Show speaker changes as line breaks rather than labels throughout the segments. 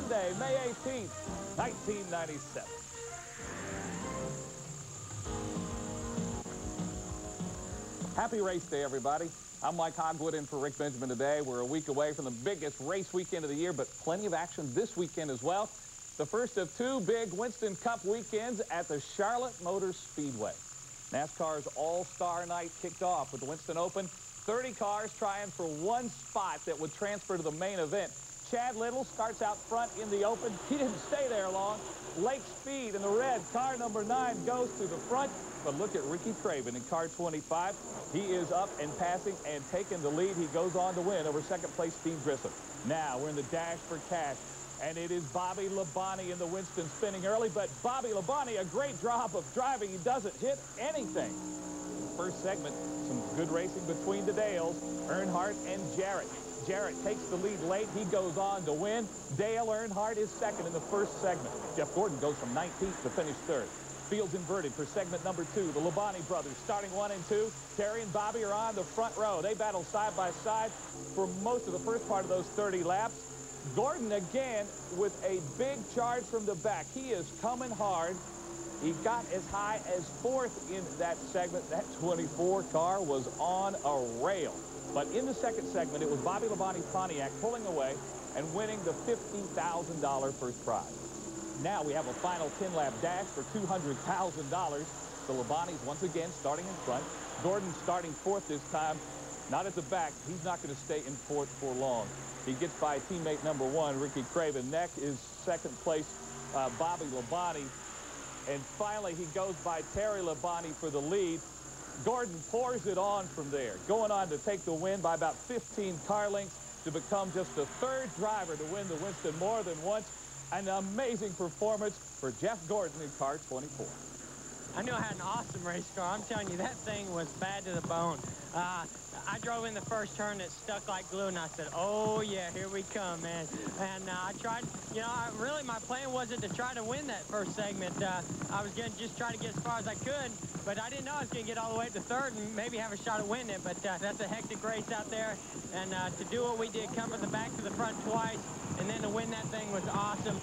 Sunday, May 18th, 1997. Happy race day, everybody. I'm Mike Hogwood in for Rick Benjamin today. We're a week away from the biggest race weekend of the year, but plenty of action this weekend as well. The first of two big Winston Cup weekends at the Charlotte Motor Speedway. NASCAR's All-Star Night kicked off with the Winston Open. 30 cars trying for one spot that would transfer to the main event. Chad Little starts out front in the Open. He didn't stay there long. Lake Speed in the red, car number 9, goes to the front. But look at Ricky Craven in car 25. He is up and passing and taking the lead. He goes on to win over second-place Steve Grissom. Now we're in the dash for cash. And it is Bobby Labonte in the Winston spinning early. But Bobby Labonte, a great job of driving. He doesn't hit anything. First segment, some good racing between the Dales, Earnhardt and Jarrett. Jarrett takes the lead late. He goes on to win. Dale Earnhardt is second in the first segment. Jeff Gordon goes from 19th to finish third. Fields inverted for segment number 2. The Labonte brothers starting 1 and 2. Terry and Bobby are on the front row. They battle side by side for most of the first part of those 30 laps. Gordon again with a big charge from the back. He is coming hard. He got as high as 4th in that segment. That 24 car was on a rail. But in the second segment, it was Bobby Labonte's Pontiac pulling away and winning the $50,000 first prize. Now we have a final 10-lap dash for $200,000. The Labontes once again starting in front. Gordon starting 4th this time, not at the back. He's not going to stay in 4th for long. He gets by teammate number 1, Ricky Craven. Next is second place, Bobby Labonte. And finally, he goes by Terry Labonte for the lead. Gordon pours it on from there, going on to take the win by about 15 car lengths to become just the 3rd driver to win the Winston more than once. An amazing performance for Jeff Gordon in car 24.
I knew I had an awesome race car. I'm telling you, that thing was bad to the bone. I drove in the first turn, it stuck like glue, and I said, oh, yeah, here we come, man. And I tried, you know, really my plan wasn't to try to win that first segment. I was going to just try to get as far as I could, but I didn't know I was going to get all the way up to 3rd and maybe have a shot at winning it. But that's a hectic race out there. And to do what we did, come from the back to the front twice, and then to win that thing was awesome.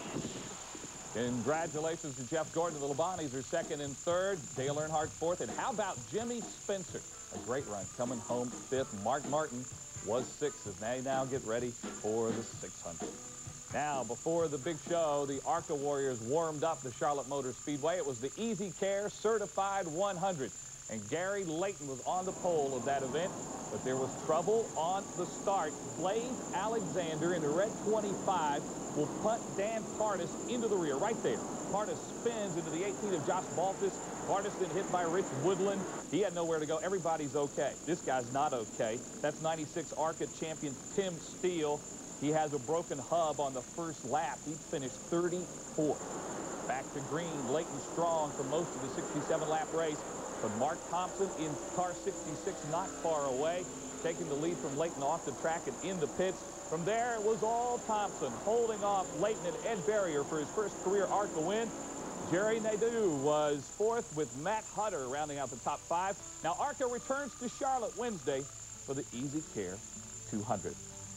Congratulations to Jeff Gordon. The Labontes are 2nd and 3rd. Dale Earnhardt 4th. And how about Jimmy Spencer? A great run coming home 5th. Mark Martin was 6th as they now get ready for the 600. Now, before the big show, the ARCA Warriors warmed up the Charlotte Motor Speedway. It was the Easy Care Certified 100. And Gary Layton was on the pole of that event. But there was trouble on the start. Blaze Alexander in the red 25 will punt Dan Pardis into the rear right there. Pardis spins into the 18 of Josh Baltus. Pardis then hit by Rich Woodland. He had nowhere to go. Everybody's okay. This guy's not okay. That's 96 ARCA champion Tim Steele. He has a broken hub on the first lap. He finished 34th. Back to green. Leighton Strong for most of the 67-lap race. But Mark Thompson in car 66 not far away, taking the lead from Leighton off the track and in the pits. From there, it was all Thompson holding off Leighton and Ed Barrier for his first career ARCA win. Jerry Nadeau was 4th with Matt Hutter rounding out the top 5. Now ARCA returns to Charlotte Wednesday for the Easy Care 200.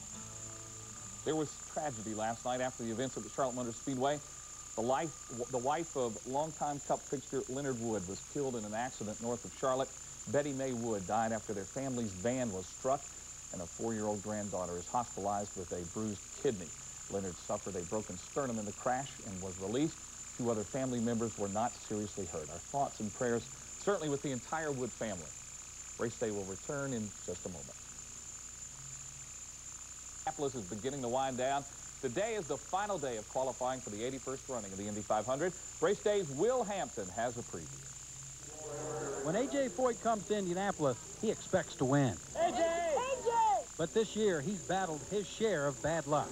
There was tragedy last night after the events at the Charlotte Motor Speedway. The wife of longtime Cup fixture Leonard Wood was killed in an accident north of Charlotte. Betty Mae Wood died after their family's van was struck, and a 4-year-old granddaughter is hospitalized with a bruised kidney. Leonard suffered a broken sternum in the crash and was released. 2 other family members were not seriously hurt. Our thoughts and prayers certainly with the entire Wood family. Race day will return in just a moment. Indianapolis is beginning to wind down. Today is the final day of qualifying for the 81st running of the Indy 500. Race Day's Will Hampton has a preview.
When A.J. Foyt comes to Indianapolis, he expects to win.
A.J.
But this year, he's battled his share of bad luck.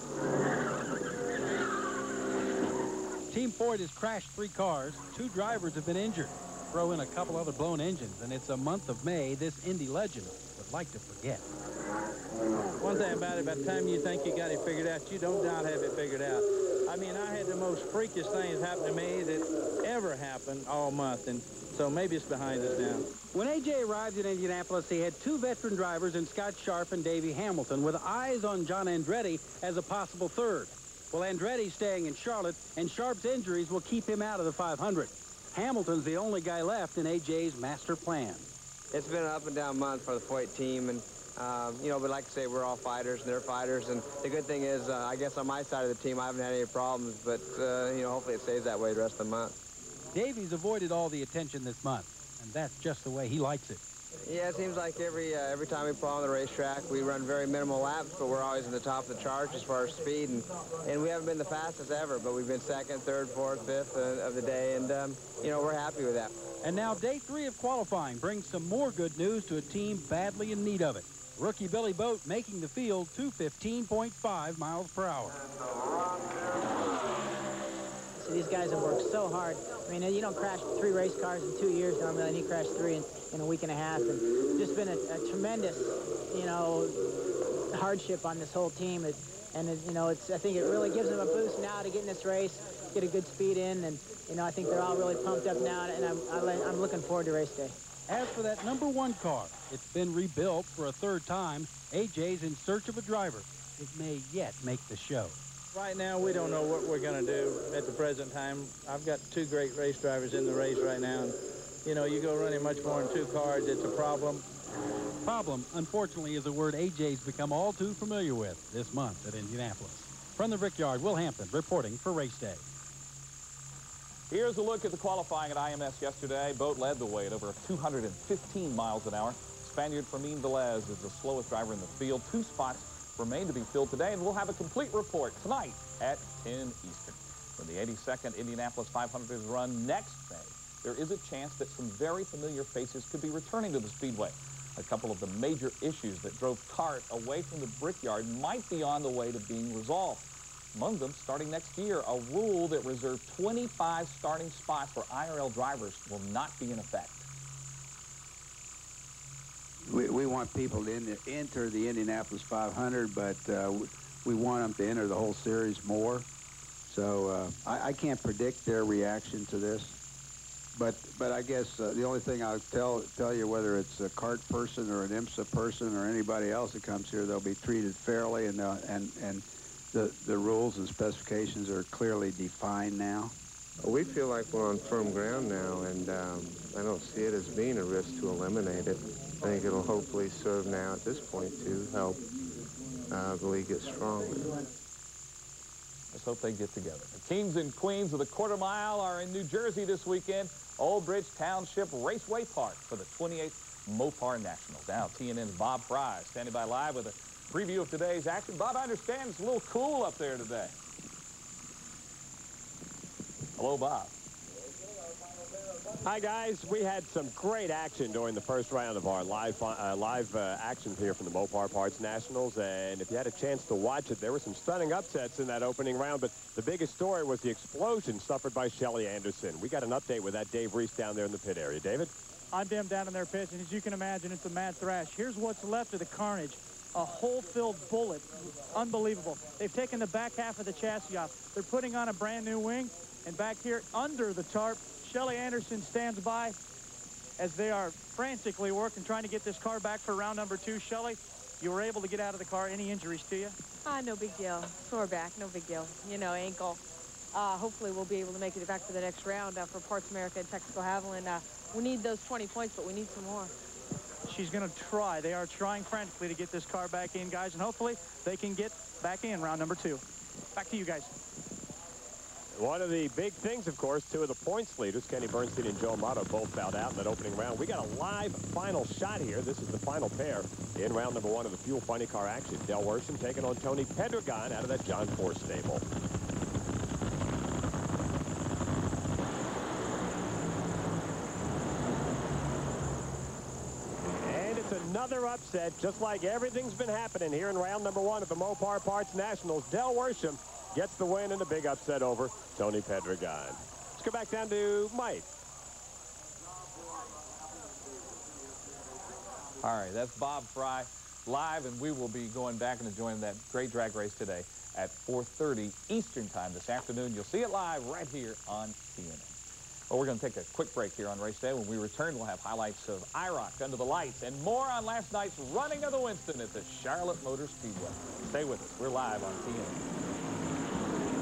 Team Foyt has crashed 3 cars. 2 drivers have been injured. Throw in a couple other blown engines, and it's a month of May this Indy legend would like to forget.
One thing about it, by the time you think you got it figured out, you don't doubt have it figured out. I mean, I had the most freakish things happen to me that ever happened all month, and so maybe it's behind us now.
When A.J. arrived in Indianapolis, he had 2 veteran drivers in Scott Sharp and Davey Hamilton, with eyes on John Andretti as a possible 3rd. Well, Andretti's staying in Charlotte, and Sharp's injuries will keep him out of the 500. Hamilton's the only guy left in AJ's master plan.
It's been an up-and-down month for the Foyt team, and you know, but like I say, we're all fighters, and they're fighters, and the good thing is, I guess on my side of the team, I haven't had any problems, but you know, hopefully it stays that way the rest of the month.
Davies avoided all the attention this month, and that's just the way he likes it.
Yeah, it seems like every time we pull on the racetrack, we run very minimal laps, but we're always in the top of the charts as far as speed, and we haven't been the fastest ever, but we've been second, third, fourth, fifth of the day, and you know, we're happy with that.
And now day 3 of qualifying brings some more good news to a team badly in need of it. Rookie Billy Boat making the field 215.5 miles per hour.
So these guys have worked so hard. I mean, you don't crash 3 race cars in 2 years normally, and he crashed 3 in a week and a half. And just been a tremendous, you know, hardship on this whole team. You know, I think it really gives them a boost now to get in this race, get a good speed in, and you know, I think they're all really pumped up now, and I'm looking forward to race day.
As for that #1 car, it's been rebuilt for a 3rd time. AJ's in search of a driver. It may yet make the show.
Right now, we don't know what we're going to do at the present time. I've got 2 great race drivers in the race right now. And, you know, you go running much more than 2 cars, it's a problem.
Problem, unfortunately, is a word AJ's become all too familiar with this month at Indianapolis. From the Brickyard, Will Hampton reporting for Race Day.
Here's a look at the qualifying at IMS yesterday. Boat led the way at over 215 miles an hour. Spaniard Fermin Velez is the slowest driver in the field. 2 spots remain to be filled today, and we'll have a complete report tonight at 10 Eastern. When the 82nd Indianapolis 500 is run next May, there is a chance that some very familiar faces could be returning to the Speedway. A couple of the major issues that drove CART away from the Brickyard might be on the way to being resolved. Among them, starting next year, a rule that reserved 25 starting spots for IRL drivers will not be in effect.
We want people to enter the Indianapolis 500, but we want them to enter the whole series more. So I can't predict their reaction to this. But I guess the only thing I'll tell you, whether it's a CART person or an IMSA person or anybody else that comes here, they'll be treated fairly, and the rules and specifications are clearly defined now.
We feel like we're on firm ground now, and I don't see it as being a risk to eliminate it. I think it'll hopefully serve now at this point to help the league get stronger.
Let's hope they get together. The kings and queens of the quarter mile are in New Jersey this weekend. Old Bridge Township Raceway Park for the 28th Mopar Nationals. Now TNN's Bob Fry standing by live with a preview of today's action. Bob, I understand it's a little cool up there today. Hello, Bob.
Hi, guys. We had some great action during the first round of our live action here from the Mopar Parts Nationals. And if you had a chance to watch it, there were some stunning upsets in that opening round. But the biggest story was the explosion suffered by Shelly Anderson. We got an update with that Dave Reese down there in the pit area. David?
I'm down in their pits, and as you can imagine, it's a mad thrash. Here's what's left of the carnage. A hole-filled bullet. Unbelievable. They've taken the back half of the chassis off. They're putting on a brand new wing. And back here under the tarp, Shelly Anderson stands by as they are frantically working, trying to get this car back for round number 2. Shelly, you were able to get out of the car. Any injuries to you?
No big deal. Sore back, no big deal. You know, ankle. Hopefully we'll be able to make it back for the next round for Parts America and Texaco Haviland. We need those 20 points, but we need some more.
She's going to try. They are trying frantically to get this car back in, guys, and hopefully they can get back in round number 2. Back to you guys.
One of the big things, of course, 2 of the points leaders, Kenny Bernstein and Joe Amato, both fouled out in that opening round. We got a live final shot here. This is the final pair in round number 1 of the Fuel Funny Car action. Del Worsham taking on Tony Pedregon out of that John Force stable. And it's another upset, just like everything's been happening here in round number 1 of the Mopar Parts Nationals. Del Worsham gets the win and a big upset over Tony Pedregon. Let's go back down to Mike.
All right, that's Bob Fry live, and we will be going back and enjoying that great drag race today at 4:30 Eastern Time this afternoon. You'll see it live right here on TNN. Well, we're going to take a quick break here on race day. When we return, we'll have highlights of IROC Under the Lights and more on last night's running of the Winston at the Charlotte Motor Speedway. Stay with us. We're live on TNN.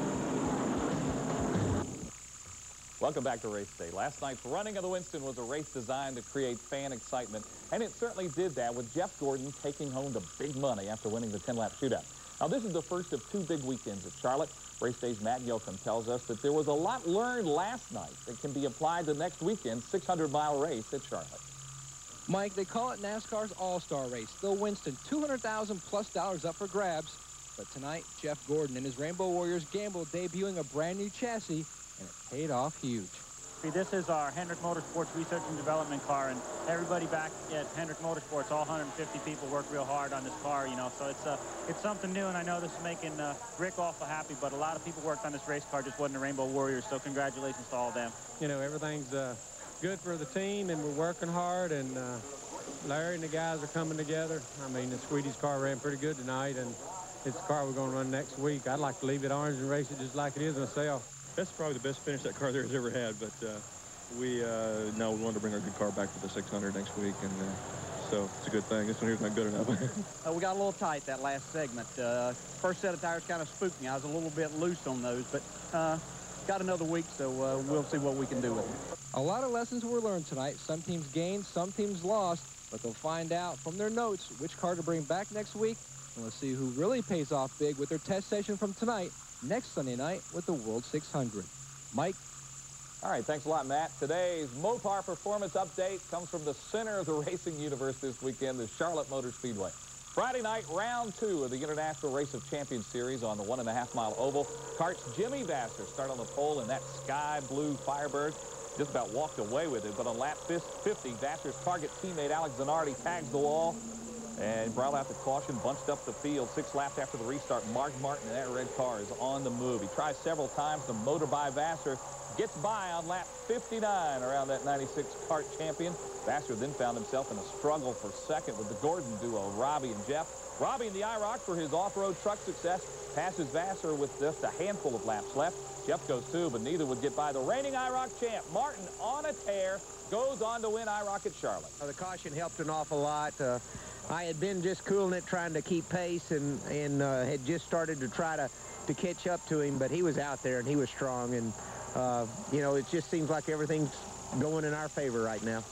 Welcome back to Race Day. Last night's running of the Winston was a race designed to create fan excitement, and it certainly did that with Jeff Gordon taking home the big money after winning the 10-lap shootout. Now, this is the first of 2 big weekends at Charlotte. Race Day's Matt Yoakum tells us that there was a lot learned last night that can be applied to next weekend's 600-mile race at Charlotte.
Mike, they call it NASCAR's All-Star Race. Bill Winston, $200,000+ up for grabs. But tonight, Jeff Gordon and his Rainbow Warriors gambled debuting a brand new chassis, and it paid off huge.
This is our Hendrick Motorsports Research and Development car, and everybody back at Hendrick Motorsports, all 150 people, work real hard on this car, you know, so it's something new, and I know this is making Rick awful happy, but a lot of people worked on this race car, just wasn't the Rainbow Warriors, so congratulations to all of them.
You know, everything's good for the team, and we're working hard, and Larry and the guys are coming together. I mean, the Sweetie's car ran pretty good tonight, and it's the car we're going to run next week. I'd like to leave it orange and race it just like it is myself.
That's probably the best finish that car there has ever had, but we wanted to bring our good car back for the 600 next week, and so it's a good thing. This one here's not good enough.
We got a little tight that last segment. First set of tires kind of spooked me. I was a little bit loose on those, but got another week, so we'll see what we can do with them.
A lot of lessons were learned tonight. Some teams gained, some teams lost, but they'll find out from their notes which car to bring back next week, and we'll see who really pays off big with their test session from tonight, next Sunday night with the World 600. Mike?
All right, thanks a lot, Matt. Today's Mopar Performance Update comes from the center of the racing universe this weekend, the Charlotte Motor Speedway. Friday night, round 2 of the International Race of Champions Series on the 1.5-mile oval. Kart's Jimmy Vasser start on the pole in that sky blue Firebird. Just about walked away with it, but on lap 50, Vasser's target teammate Alex Zanardi tags the wall and brought out the caution, bunched up the field. 6 laps after the restart, Mark Martin in that red car is on the move. He tries several times to motor by Vasser, gets by on lap 59 around that 96 kart champion. Vasser then found himself in a struggle for second with the Gordon duo, Robbie and Jeff. Robbie in the IROC for his off-road truck success passes Vasser with just a handful of laps left. Jeff goes too, but neither would get by the reigning IROC champ. Martin on a tear, goes on to win IROC at Charlotte.
The caution helped an awful lot. I had been just cooling it, trying to keep pace, and had just started to try to catch up to him, but he was out there and he was strong, and you know, it just seems like everything's going in our favor right now.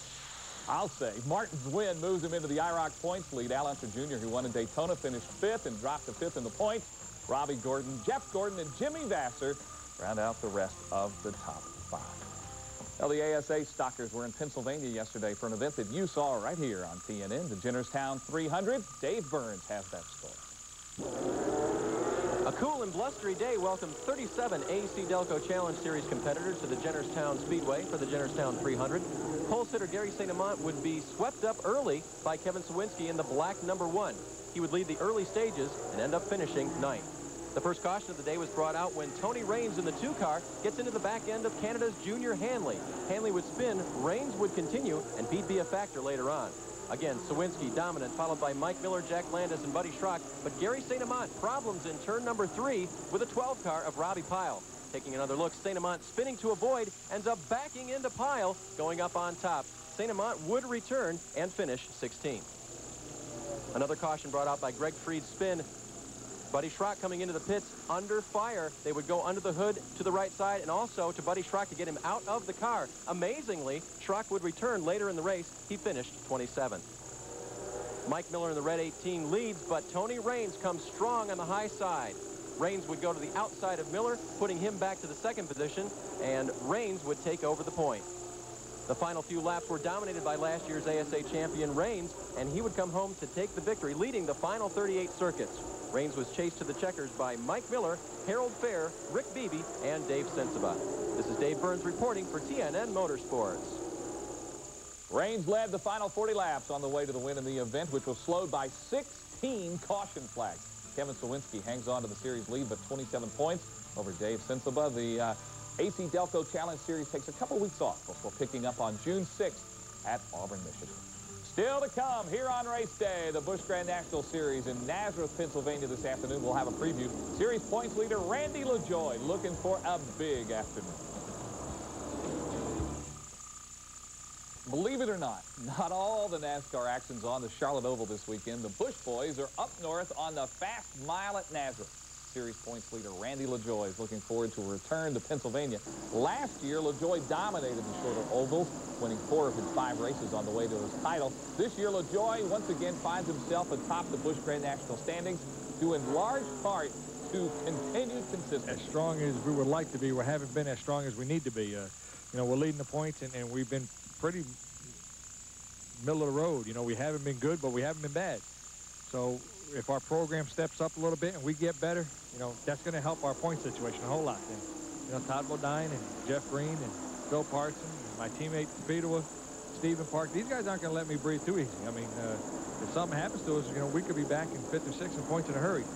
I'll say Martin's win moves him into the IROC points lead. Al Unser Jr., who won in Daytona, finished 5th and dropped to 5th in the points. Robbie Gordon, Jeff Gordon, and Jimmy Vasser round out the rest of the top 5. Well, the ASA Stockers were in Pennsylvania yesterday for an event that you saw right here on TNN, the Jennerstown 300. Dave Burns has that story.
A cool and blustery day welcomed 37 AC Delco Challenge Series competitors to the Jennerstown Speedway for the Jennerstown 300. Pole sitter Gary St. Amant would be swept up early by Kevin Sawinski in the black #1. He would lead the early stages and end up finishing 9th. The first caution of the day was brought out when Tony Raines in the 2-car gets into the back end of Canada's Junior Hanley. Hanley would spin, Raines would continue, and Pete be a factor later on. Again, Sawinski dominant, followed by Mike Miller, Jack Landis, and Buddy Schrock. But Gary St. Amant problems in turn #3 with a 12-car of Robbie Pyle. Taking another look, St. Amant spinning to avoid, ends up backing into Pyle, going up on top. St. Amant would return and finish 16th. Another caution brought out by Greg Freed's spin. Buddy Schrock coming into the pits under fire. They would go under the hood to the right side and also to Buddy Schrock to get him out of the car. Amazingly, Schrock would return later in the race. He finished 27th. Mike Miller in the red 18 leads, but Tony Raines comes strong on the high side. Raines would go to the outside of Miller, putting him back to the 2nd position, and Raines would take over the point. The final few laps were dominated by last year's ASA champion Raines, and he would come home to take the victory, leading the final 38 circuits. Raines was chased to the checkers by Mike Miller, Harold Fair, Rick Beebe, and Dave Sensiba. This is Dave Burns reporting for TNN Motorsports.
Raines led the final 40 laps on the way to the win in the event, which was slowed by 16 caution flags. Kevin Sawinski hangs on to the series lead, but 27 points over Dave Sensiba. The AC Delco Challenge Series takes a couple weeks off before picking up on June 6th at Auburn, Michigan. Still to come here on race day, the Busch Grand National Series in Nazareth, Pennsylvania this afternoon. We'll have a preview. Series points leader Randy LaJoie looking for a big afternoon. Believe it or not all the NASCAR action's on the Charlotte Oval this weekend. The Busch boys are up north on the Fast Mile at Nazareth. Series points leader Randy LaJoie is looking forward to a return to Pennsylvania. Last year, LaJoie dominated the shorter ovals, winning 4 of his 5 races on the way to his title. This year, LaJoie once again finds himself atop the Busch Grand National standings, due in large part to continued consistency.
As strong as we would like to be, we haven't been as strong as we need to be. You know, we're leading the points, and we've been pretty middle of the road. You know, we haven't been good, but we haven't been bad. So if our program steps up a little bit and we get better, you know, that's going to help our point situation a whole lot. And, you know, Todd Bodine and Jeff Green and Phil Parson and my teammate Speedway, Stephen Park, these guys aren't going to let me breathe too easy. I mean, if something happens to us, you know, we could be back in 5th or 6th in points in a hurry.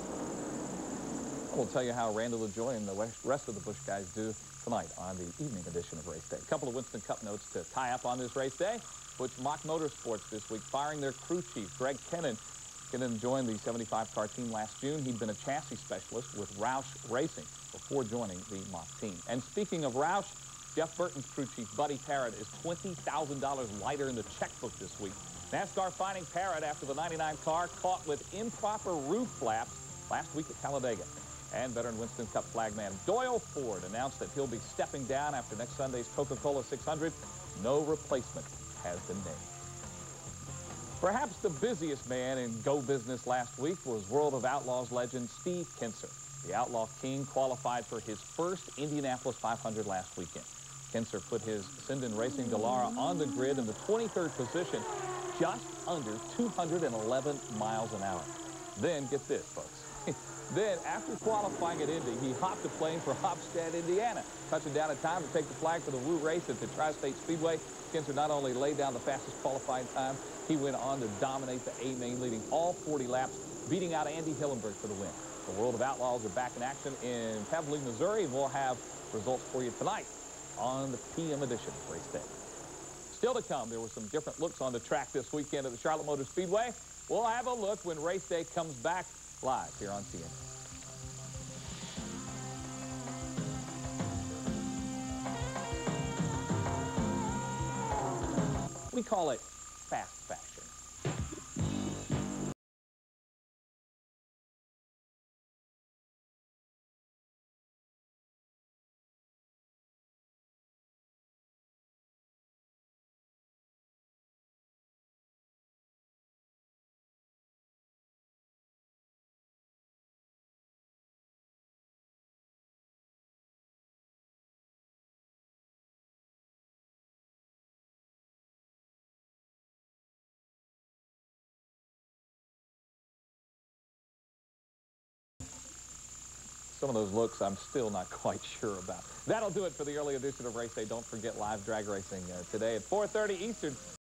We'll tell you how Randy LaJoie and the rest of the Busch guys do tonight on the evening edition of Race Day. A couple of Winston Cup notes to tie up on this race day. Butch Mock Motorsports this week firing their crew chief, Greg Kennan. Kennan joined the 75-car team last June. He'd been a chassis specialist with Roush Racing before joining the Mock team. And speaking of Roush, Jeff Burton's crew chief, Buddy Parrott, is $20,000 lighter in the checkbook this week. NASCAR finding Parrott after the 99 car caught with improper roof flaps last week at Talladega. And veteran Winston Cup flagman Doyle Ford announced that he'll be stepping down after next Sunday's Coca-Cola 600. No replacement has been named. Perhaps the busiest man in Go Business last week was World of Outlaws legend Steve Kinser. The Outlaw King qualified for his first Indianapolis 500 last weekend. Kinser put his Sinden Racing Dallara on the grid in the 23rd position, just under 211 miles an hour. Then, get this, folks. Then, after qualifying at Indy, he hopped a plane for Hofstad, Indiana, touching down in time to take the flag for the Woo race at the Tri-State Speedway. Kinser not only laid down the fastest qualifying time, he went on to dominate the A-main, leading all 40 laps, beating out Andy Hillenberg for the win. The World of Outlaws are back in action in Pevely, Missouri, and we'll have results for you tonight on the PM edition of Race Day. Still to come, there were some different looks on the track this weekend at the Charlotte Motor Speedway. We'll have a look when Race Day comes back live here on CNN. We call it fast fashion. Some of those looks I'm still not quite sure about. That'll do it for the early edition of Race Day. Don't forget live drag racing today at 4:30 Eastern.